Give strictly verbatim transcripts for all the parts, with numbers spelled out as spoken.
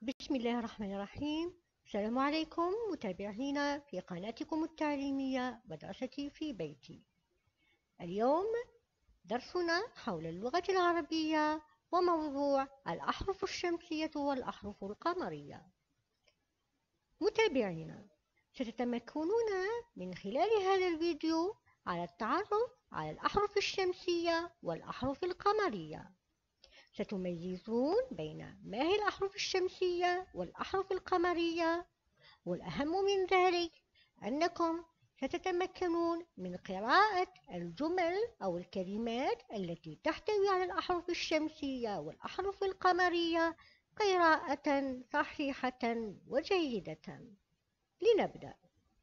بسم الله الرحمن الرحيم. السلام عليكم متابعينا في قناتكم التعليمية مدرستي في بيتي. اليوم درسنا حول اللغة العربية وموضوع الأحرف الشمسية والأحرف القمرية. متابعينا، ستتمكنون من خلال هذا الفيديو على التعرف على الأحرف الشمسية والأحرف القمرية. ستميزون بين ما هي الأحرف الشمسية والأحرف القمرية، والأهم من ذلك أنكم ستتمكنون من قراءة الجمل أو الكلمات التي تحتوي على الأحرف الشمسية والأحرف القمرية قراءة صحيحة وجيدة. لنبدأ.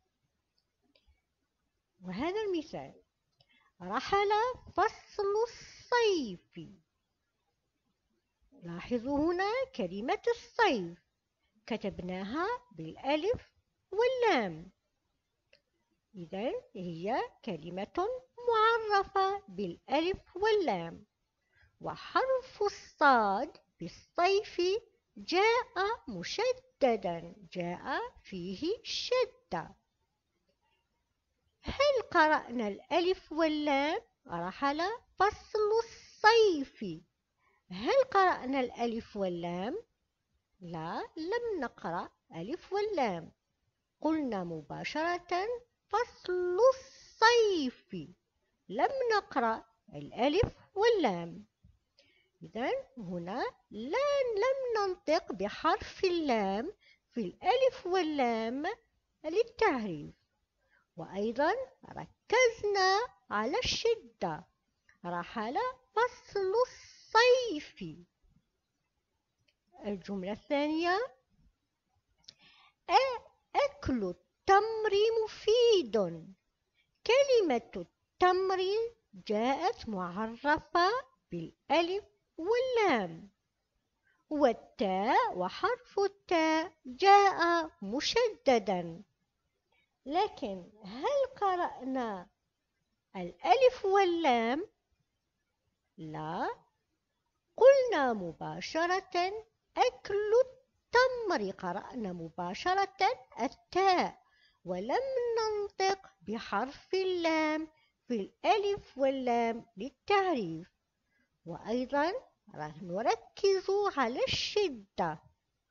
وهذا المثال: رحل فصل الصيف. لاحظوا هنا كلمة الصيف كتبناها بالألف واللام، إذن هي كلمة معرفة بالألف واللام. وحرف الصاد بالصيف جاء مشددا، جاء فيه شدة. هل قرأنا الألف واللام؟ رحل فصل الصيف. هل قرأنا الألف واللام؟ لا، لم نقرأ ألف واللام، قلنا مباشرة فصل الصيف، لم نقرأ الألف واللام. إذن هنا لا لم ننطق بحرف اللام في الألف واللام للتعريف. وأيضا ركزنا على الشدة، رحل فصل الصيف. الجملة الثانية: أكل التمر مفيد. كلمة التمر جاءت معرفة بالألف واللام، والتاء وحرف التاء جاء مشددا. لكن هل قرأنا الألف واللام؟ لا، قلنا مباشرة أكل التمر، قرأنا مباشرة التاء ولم ننطق بحرف اللام في الألف واللام للتعريف. وأيضا نركز على الشدة.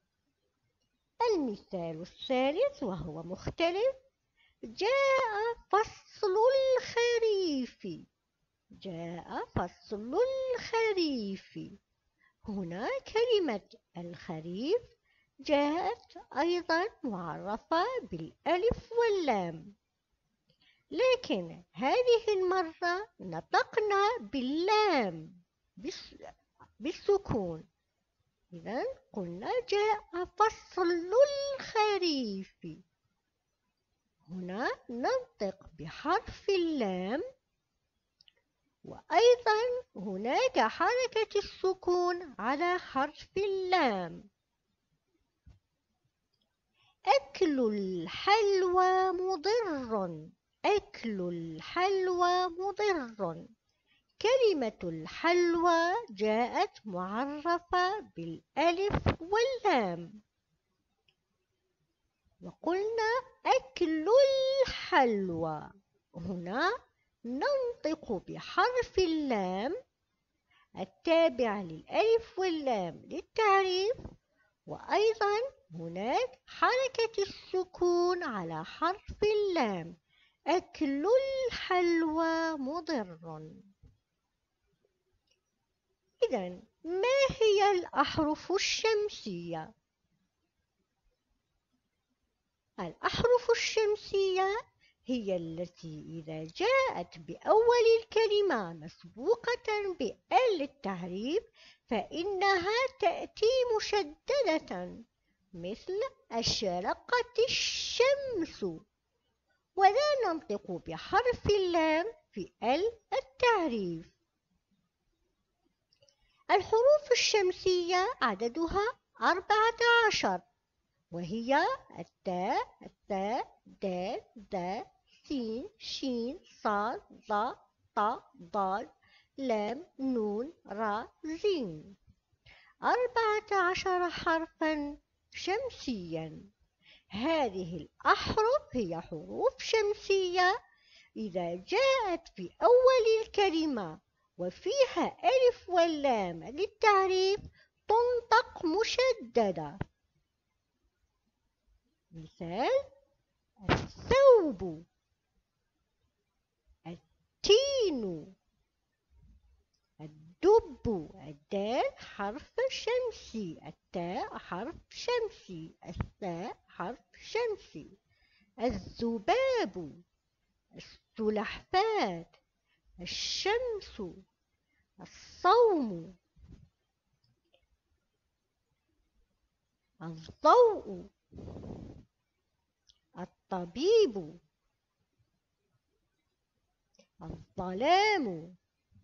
المثال الثالث وهو مختلف: جاء فصل الخريف. جاء فصل الخريف. هنا كلمة الخريف جاءت أيضا معرفة بالألف واللام، لكن هذه المرة نطقنا باللام بالسكون. إذن قلنا جاء فصل الخريف. هنا ننطق بحرف اللام، وأيضا هناك حركة السكون على حرف اللام. أكل الحلوى مضر. أكل الحلوى مضر. كلمة الحلوى جاءت معرفة بالألف واللام، وقلنا أكل الحلوى. هنا ننطق بحرف اللام التابع للألف واللام للتعريف، وأيضا هناك حركة السكون على حرف اللام. أكل الحلوى مضر. إذن ما هي الأحرف الشمسية؟ الأحرف الشمسية هي التي إذا جاءت بأول الكلمة مسبوقة بأل التعريف فإنها تأتي مشددة، مثل أشرقت الشمس، ولا ننطق بحرف اللام في ال التعريف. الحروف الشمسية عددها أربعة عشر، وهي التاء، الثاء، دال، ذال، سين، شين، صاد، ظ، ط، ضاد، لام، نون، را، زين. أربعة عشر حرفا شمسيا. هذه الأحرف هي حروف شمسية إذا جاءت في أول الكلمة وفيها ألف واللام للتعريف تنطق مشددة. مثال: الثوب، التين، الدب. الدال حرف شمسي، التاء حرف شمسي، الثاء حرف شمسي. الذباب، السلحفاة، الشمس، الصوم، الضوء، الطبيب، الظلام،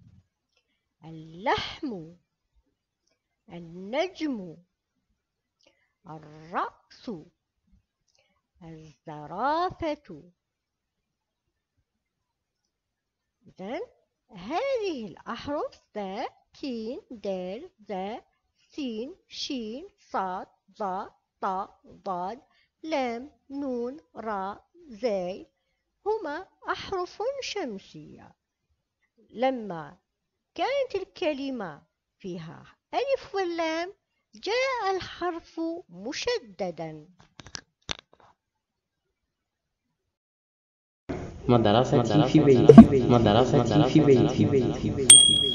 اللحم، النجم، الرأس، الزرافة. إذن هذه الأحرف ثاء، ثين، دال، ذال، سين، شين، صاد، ظاء، طاء، ضاد، لام، نون، راء، زاي هما أحرف شمسية. لما كانت الكلمة فيها ألف واللام جاء الحرف مشددا. مدرستي في بيتي مدرستي في بيتي.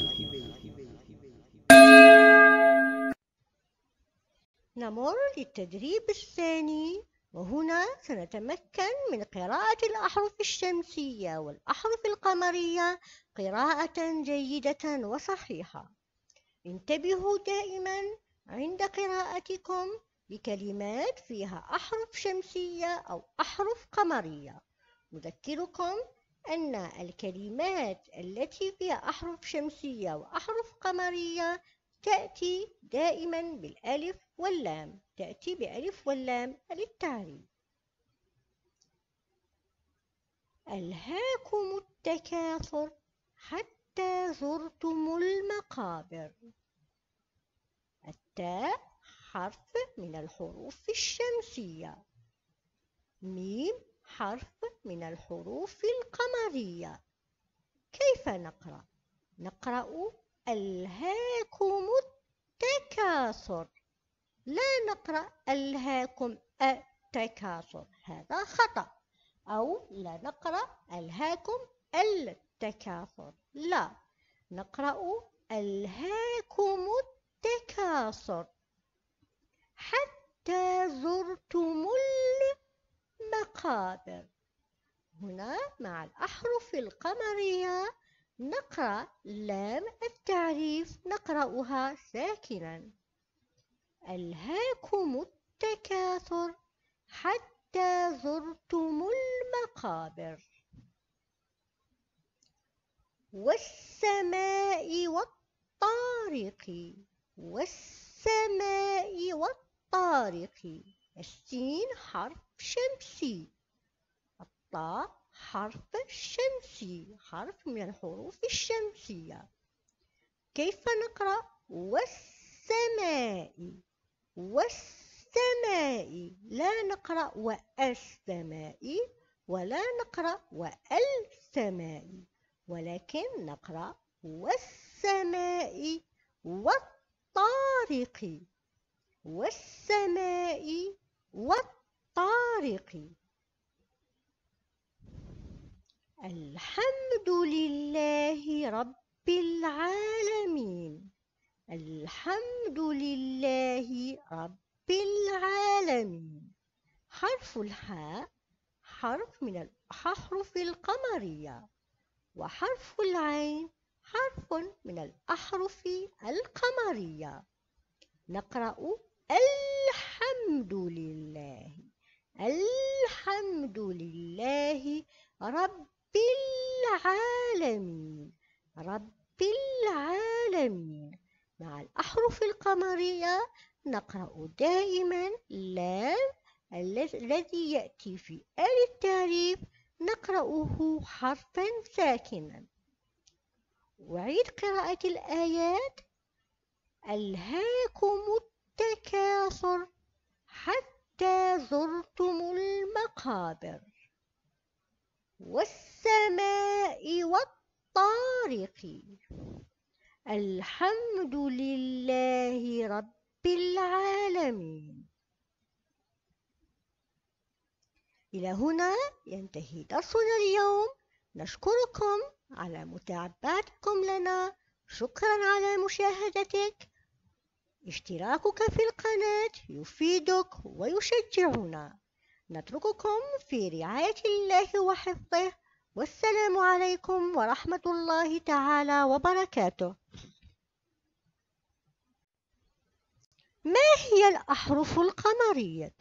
نمر للتدريب الثاني، وهنا سنتمكن من قراءة الأحرف الشمسية والأحرف القمرية قراءة جيدة وصحيحة. انتبهوا دائما عند قراءتكم لكلمات فيها أحرف شمسية أو أحرف قمرية. نذكركم أن الكلمات التي فيها أحرف شمسية وأحرف قمرية تأتي دائما بالألف واللام، تأتي بألف واللام للتعريف. ألهاكم التكاثر حتى زرتم المقابر. التاء حرف من الحروف الشمسية، ميم حرف من الحروف القمرية. كيف نقرأ؟ نقرأ ألهاكم التكاثر، لا نقرأ ألهاكم التكاثر، هذا خطأ. أو لا نقرأ ألهاكم التكاثر، لا، نقرأ ألهاكم التكاثر حتى زرتم المقابر. هنا مع الأحرف القمرية نقرأ لام التعريف، نقرأها ساكنا. ألهاكم التكاثر حتى زرتم المقابر. والسماء والطارق، والسماء والطارق. السين حرف شمسي، الطاء حرف شمسي، حرف من الحروف الشمسية. كيف نقرأ؟ والسماء، والسماء، لا نقرأ والسماء ولا نقرأ والسماء، ولكن نقرأ والسماء والطارق، والسماء والطارق. الحمد لله رب العالمين. الحمد لله رب العالمين. حرف الحاء حرف من الأحرف القمرية، وحرف العين حرف من الأحرف القمرية. نقرأ الحمد لله، الحمد لله رب العالمين، رب العالمين. مع الأحرف القمرية نقرأ دائما لام الذي يأتي في آل التعريف نقرأه حرفا ساكنا. أعيد قراءة الآيات. ألهاكم التكاثر حتى زرتم المقابر والسماء والطارق. الحمد لله رب العالمين. إلى هنا ينتهي درسنا اليوم. نشكركم على متابعتكم لنا. شكرا على مشاهدتك. اشتراكك في القناة يفيدك ويشجعنا. نترككم في رعاية الله وحفظه، والسلام عليكم ورحمة الله تعالى وبركاته. ما هي الأحرف القمرية؟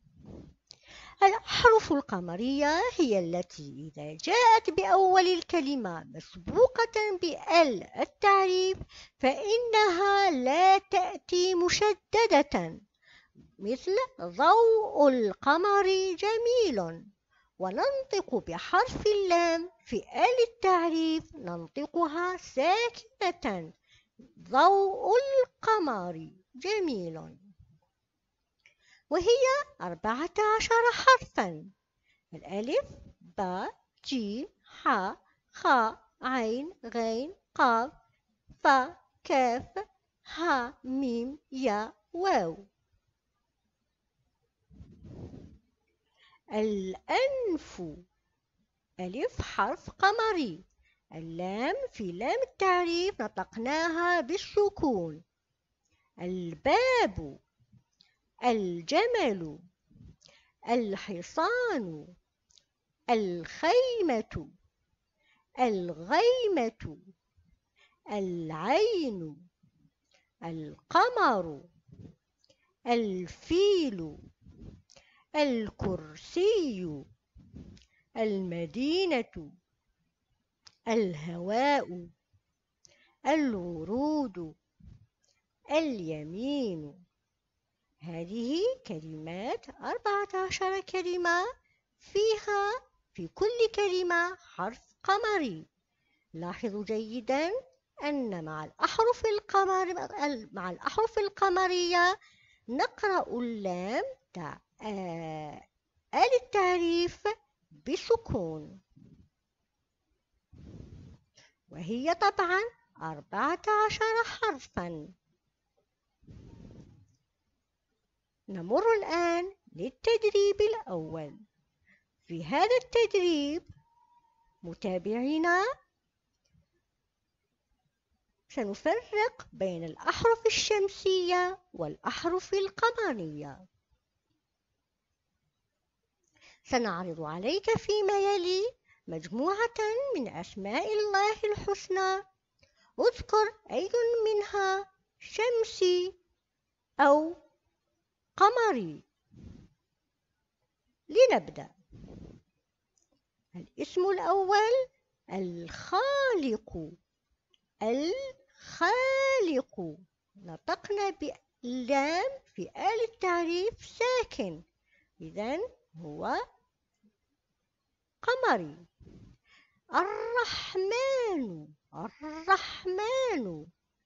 الأحرف القمرية هي التي إذا جاءت بأول الكلمة مسبوقة بال التعريف فإنها لا تأتي مشددة، مثل ضوء القمر جميل. وننطق بحرف اللام في آل التعريف ننطقها ساكنة، ضوء القمر جميل. وهي أربعة عشر حرفا: الألف، باء، جيم، حاء، خاء، عين، غين، قاف، فاء، كاف، ها، ميم، ياء، واو. الأنف، ألف حرف قمري. اللام في لام التعريف نطقناها بالسكون. الباب، الجمل، الحصان، الخيمة، الغيمة، العين، القمر، الفيل، الكرسي، المدينة، الهواء، الورود، اليمين. هذه كلمات أربعة عشر كلمة، فيها في كل كلمة حرف قمري. لاحظوا جيدا أن مع الأحرف القمر مع الأحرف القمرية نقرأ اللام تاع آل التعريف بسكون، وهي طبعا أربعة عشر حرفا. نمر الآن للتدريب الأول. في هذا التدريب متابعينا سنفرق بين الأحرف الشمسية والأحرف القمرية. سنعرض عليك فيما يلي مجموعة من أسماء الله الحسنى. اذكر أي منها شمسي أو قمري. لنبدأ. الاسم الأول الخالق. الخالق نطقنا باللام في آل التعريف ساكن، إذن هو قمري. الرحمن. الرحمن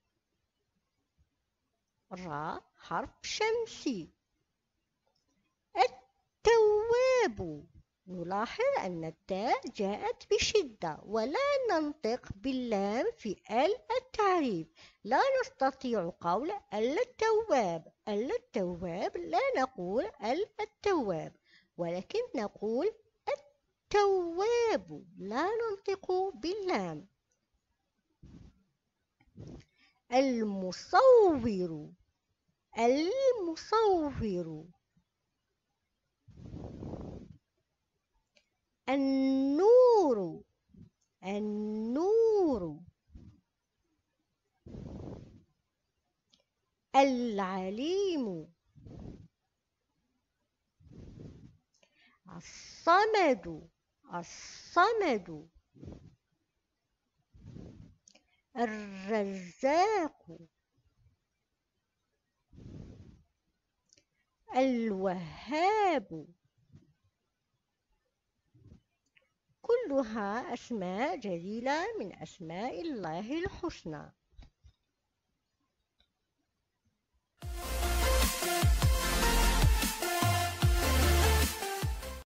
را حرف شمسي. التواب نلاحظ أن التاء جاءت بشدة ولا ننطق باللام في ال التعريف. لا نستطيع قول ال التواب. ال التواب لا نقول ال التواب، ولكن نقول التواب، لا ننطق باللام. المصور. المصور. النور. النور. العليم. الصمد. الصمد. الرزاق. الوهاب. كلها أسماء جليلة من أسماء الله الحسنى.